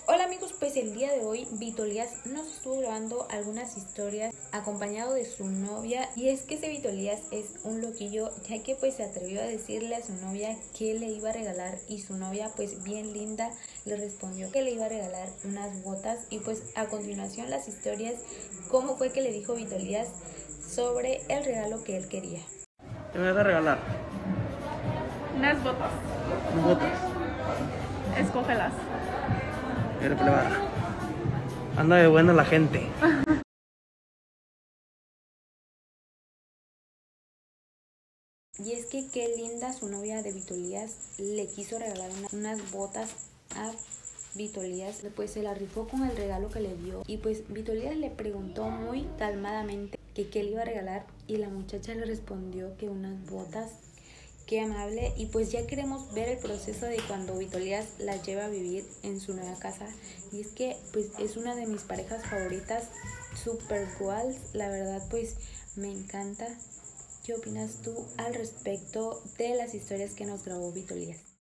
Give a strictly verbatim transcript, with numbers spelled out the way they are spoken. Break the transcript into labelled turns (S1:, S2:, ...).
S1: Hola amigos, pues el día de hoy Vito Elías nos estuvo grabando algunas historias acompañado de su novia, y es que ese Vito Elías es un loquillo, ya que pues se atrevió a decirle a su novia que le iba a regalar, y su novia pues bien linda le respondió que le iba a regalar unas botas. Y pues a continuación las historias, cómo fue que le dijo Vito Elías sobre el regalo que él quería.
S2: ¿Qué me vas a regalar?
S3: Unas botas.
S2: Unas botas.
S3: Escógelas.
S2: Mira, plebada. Anda de buena la gente.
S1: Y es que qué linda su novia de Vito Elías, le quiso regalar una, unas botas a Vito Elías, pues se la rifó con el regalo que le dio. Y pues Vito Elías le preguntó muy calmadamente que qué le iba a regalar, y la muchacha le respondió que unas botas. Qué amable. Y pues ya queremos ver el proceso de cuando Vito Elías la lleva a vivir en su nueva casa. Y es que pues es una de mis parejas favoritas, super guals, la verdad pues me encanta. ¿Qué opinas tú al respecto de las historias que nos grabó Vito Elías?